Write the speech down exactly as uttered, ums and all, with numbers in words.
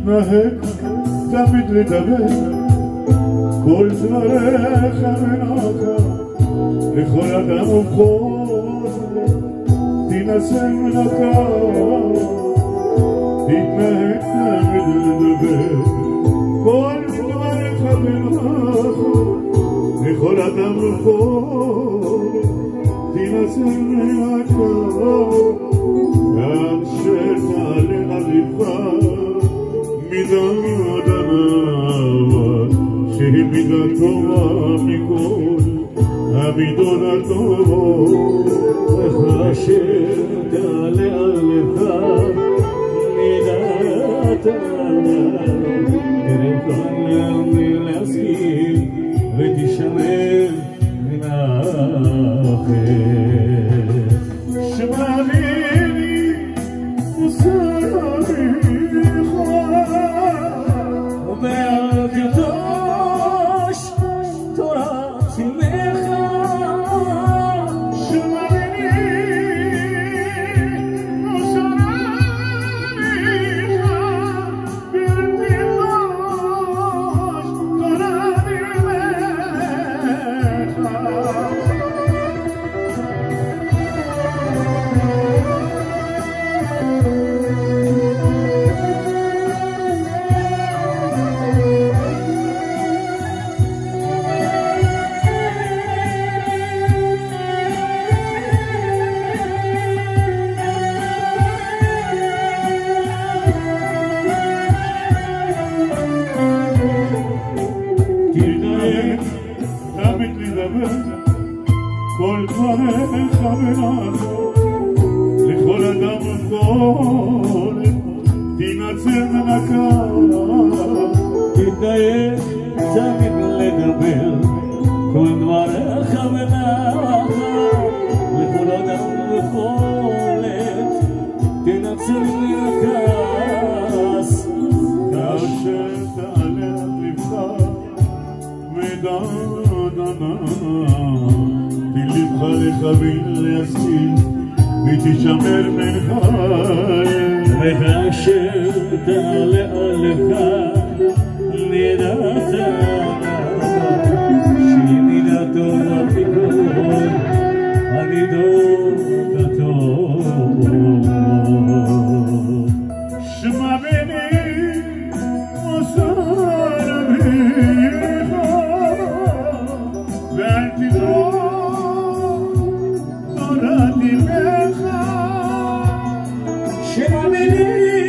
נהג תמיד לדבר כל דבריך ונעקה לכל אדם ובכל תנסה מנקה תתנהג תמיד לדבר כל דבריך ונעקה לכל אדם ובכל תנסה מנקה עד שתעלה על ליבך מידת הנאווה שהיא מידה טובה מכל המידות הטובות אשר תעלה על ליבך מידת הנאווה תראה מלהסכים ותשמר מן האחר שמעני וסביך ואל תרטוש תורת אמך שמעני וסביך ואל תרטוש תורת תמיד לדבר כל דבריך ונעקה לכל אדם וכל תנצל מנקה תתדייק תמיד לדבר כל דבריך ונעקה לכל אדם וכל תנצל מנקה כאשר תעלה על ליבך בלבך לכוון להשכיל ותשמר ממך וכאשר תעלה על ליבך מידת הנאווה שהיא מידה טובה מכל המידות הטובות שמע בני מוסר אביך ואל תדרוש תורת אמך שמע בני